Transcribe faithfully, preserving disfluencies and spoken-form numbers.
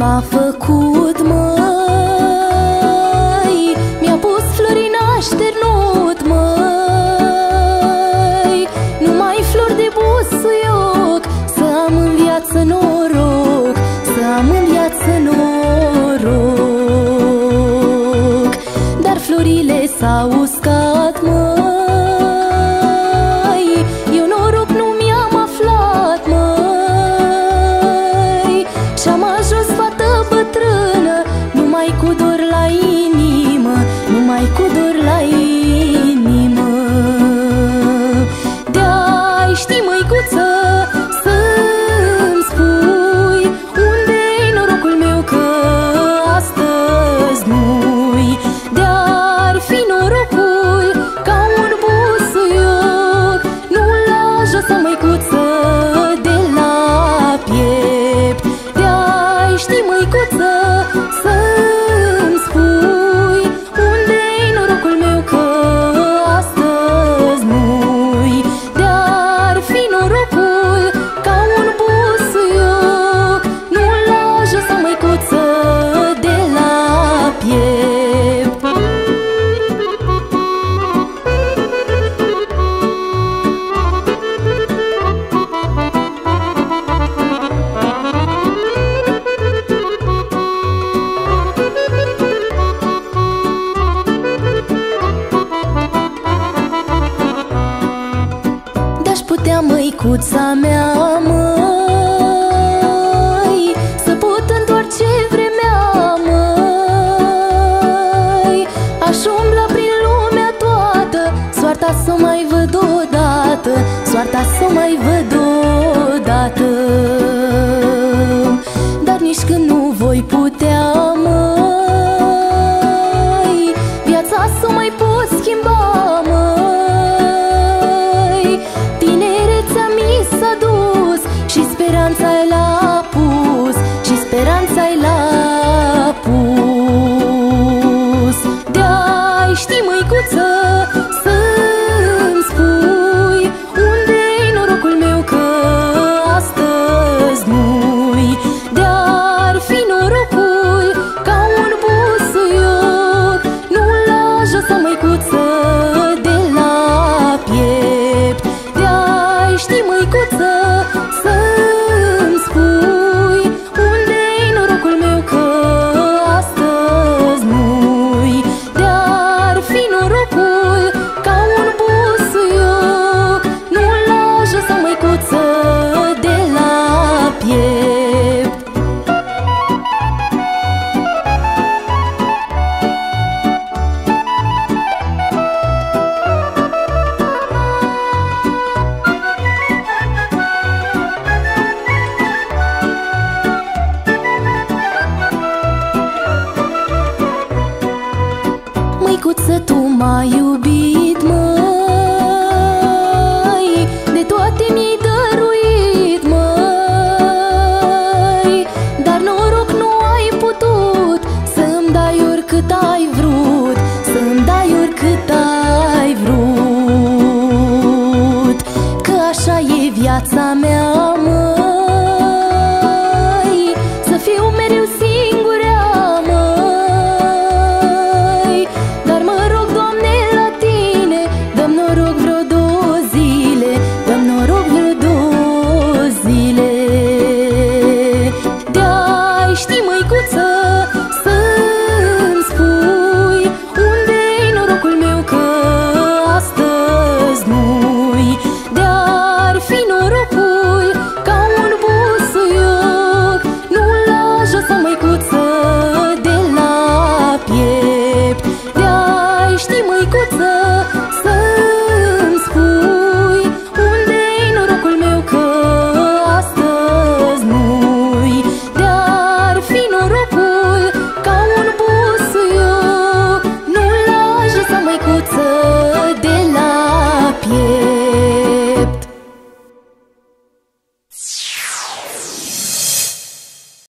m-a făcut, măi, mi-a pus flori, n-a șternut, măi, numai flori de busuioc, să am în viață noroc, să am în viață noroc. Dar florile s-au uscat, măi, eu noroc nu mi-am aflat, măi, și-am ajuns fată bătrână, numai cu dor la inimă, numai cu dor la inimă. De-ai ști, măicuță, să-mi spui unde-i norocul meu, că astăzi nu-i. De-ar fi norocul ca un busuioc, nu-l lași jos, măicuță, de la piept. De-ai ști, măicuță, să-mi spui unde-i norocul meu, că astăzi nu-i. De-ar fi norocul ca un busuioc, nu-l lași jos, măicuță, de la piept. De-aș putea, măicuța mea, măi, să pot întoarce vremea, măi, aș umbla prin lumea toată, soarta s-o mai văd odată, soarta s-o mai văd odată. Dar nici când nu voi putea, măi, viața s-o mai pot schimba, măi, tinerețea mi s-a dus și speranța-i l-a pus, și speranța-i l-a pus. De-ai ști, măicuță, să-mi spui unde-i norocul meu, că astăzi nu-i. De-ar fi norocul ca un busuioc, nu-l lași jos, măicuță, de la piept. De-ai ști, măicuță, să-mi spui unde-i norocul meu, că astăzi nu-i. De-ar fi norocul ca un busuioc, nu-l lași jos, măicuță, de la piept. Măicuță, tu m-ai iubit, măi, de toate mi-ai dăruit, măi, dar noroc nu ai putut să-mi dai oricât ai vrut, să-mi dai oricât ai vrut. Că așa e viața